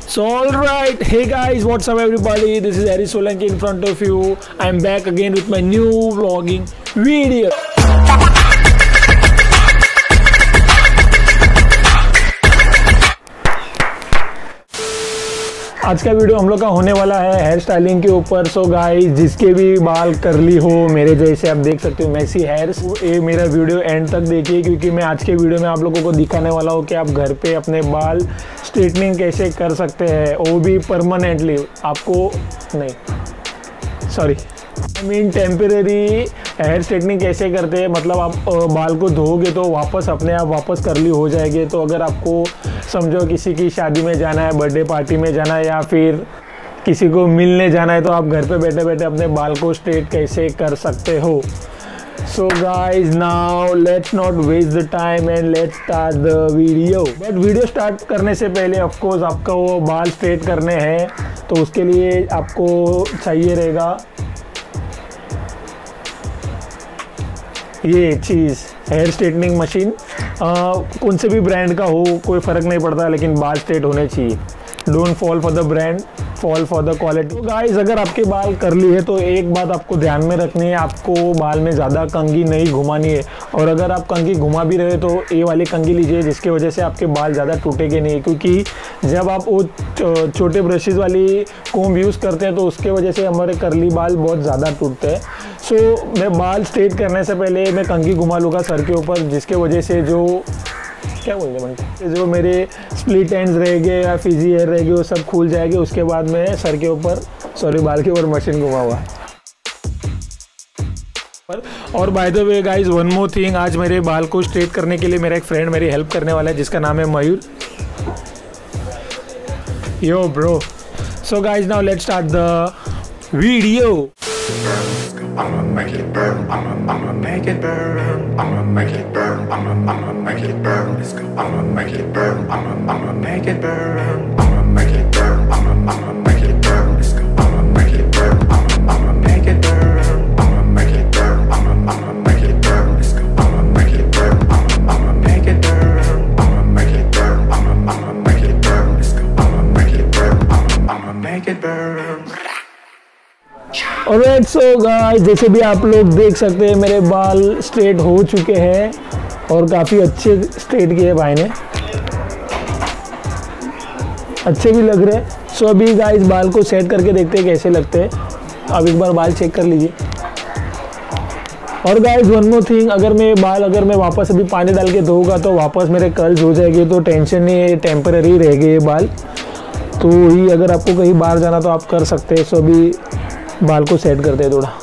So alright, hey guys, what's up everybody, this is Harry Solanki in front of you. I'm back again with my new vlogging video. आज का video हम लोग का होने वाला है हेयर स्टाइलिंग के ऊपर। सो गाइस, जिसके भी बाल करली हो मेरे जैसे, आप देख सकते हो मैसी हेयर्स, ये मेरा वीडियो एंड तक देखिए, क्योंकि मैं आज के वीडियो में आप लोगों को दिखाने वाला हूँ कि आप घर पे अपने बाल स्ट्रेटनिंग कैसे कर सकते हैं, वो भी परमानेंटली। आपको नहीं, sorry, I mean temporary hair straightening कैसे करते हैं, मतलब आप बाल को धोओगे तो वापस अपने आप वापस करली हो जाएगी। तो अगर आपको समझो किसी की शादी में जाना है, बर्थडे पार्टी में जाना है, या फिर किसी को मिलने जाना है, तो आप घर पे बैठे बैठे अपने बाल को स्ट्रेट कैसे कर सकते हो। So guys, now let's not waste the time and let's start the video. But video start करने से पहले ऑफकोर्स आपका वो बाल स्ट्रेट करने हैं, तो उसके लिए आपको चाहिए रहेगा ये चीज़, हेयर स्ट्रेटनिंग मशीन। कौन से भी ब्रांड का हो कोई फ़र्क नहीं पड़ता, लेकिन बाल स्ट्रेट होने चाहिए। Don't fall for the brand, fall for the quality. तो गाइस, अगर आपके बाल करली है तो एक बात आपको ध्यान में रखनी है, आपको बाल में ज़्यादा कंघी नहीं घुमानी है। और अगर आप कंघी घुमा भी रहे तो ये वाली कंघी लीजिए, जिसकी वजह से आपके बाल ज़्यादा टूटेंगे नहीं, क्योंकि जब आप वो छोटे ब्रशेज़ वाली कोम्ब यूज़ करते हैं तो उसके वजह से हमारे करली बाल बहुत ज़्यादा टूटते हैं। सो मैं बाल स्ट्रेट करने से पहले मैं कंघी घुमा लूँगा सर के ऊपर, जिसके वजह से जो क्या बोलते हैं, जो मेरे स्प्लिट एंड्स रहेंगे या फिजी हेयर रहेगी वो सब खुल जाएगी। उसके बाद मैं सर के ऊपर, सॉरी, बाल के ऊपर मशीन घुमाऊंगा। और by the way guys, one more thing, आज मेरे बाल को स्ट्रेट करने के लिए मेरा एक फ्रेंड मेरी हेल्प करने वाला है, जिसका नाम है Mayur. Yo bro, so guys, now let's start the video. I'ma make it burn, I'ma make it burn, I'ma make it burn, I'ma make it burn, let's go. I'ma make it burn, I'ma make it burn, I'ma make it burn, I'ma make it burn, let's go. I'ma make it burn, I'ma make it burn, I'ma make it burn, I'ma make it burn, let's go. I'ma make it burn, I'ma make it burn, I'ma make it burn, I'ma make it burn, let's go. I'ma make it burn, I'ma make it burn. Alright, so guys, जैसे भी आप लोग देख सकते हैं मेरे बाल straight हो चुके हैं और काफ़ी अच्छे स्ट्रेट किए भाई ने, अच्छे भी लग रहे हैं। सो अभी गाइस बाल को सेट करके देखते हैं कैसे लगते हैं। अब एक बार बाल चेक कर लीजिए। और गाइस, वन मोर थिंग, अगर मैं वापस अभी पानी डाल के धोऊंगा तो वापस मेरे कर्ल्स हो जाएंगे, तो टेंशन नहीं है, टेम्पररी रहेंगे ये बाल। तो ही अगर आपको कहीं बाहर जाना तो आप कर सकते हैं। सो अभी बाल को सेट करते हैं थोड़ा।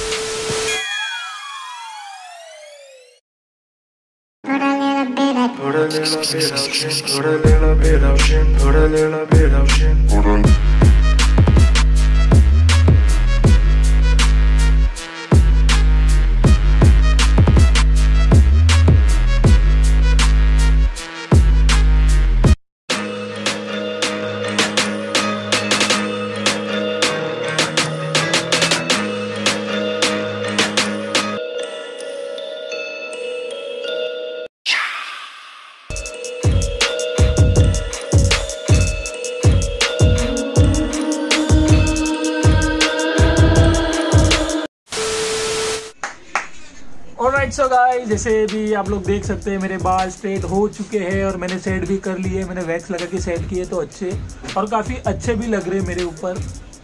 ऑलराइट, सो गाइस, जैसे भी आप लोग देख सकते हैं मेरे बाल स्ट्रेट हो चुके हैं और मैंने सेट भी कर लिए। मैंने वैक्स लगा के सेट किए तो अच्छे, और काफ़ी अच्छे भी लग रहे हैं मेरे ऊपर।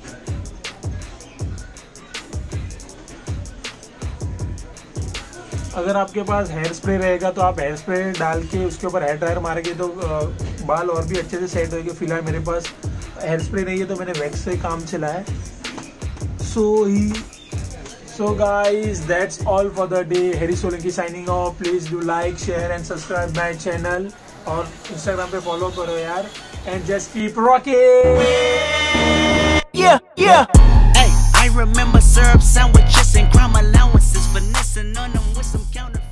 अगर आपके पास हेयर स्प्रे रहेगा तो आप हेयर स्प्रे डाल के उसके ऊपर हेयर ड्रायर मारेंगे तो बाल और भी अच्छे से सेट होंगे। फिलहाल मेरे पास हेयर स्प्रे नहीं है तो मैंने वैक्स से काम चलाया है। So guys, that's all for the day. Harry Solanki signing off. Please do like, share and subscribe my channel. और Instagram पे follow करो यार. And just keep rocking. Yeah. Hey, I remember syrup sandwiches and crime allowances, finessing on them with some counterfeit.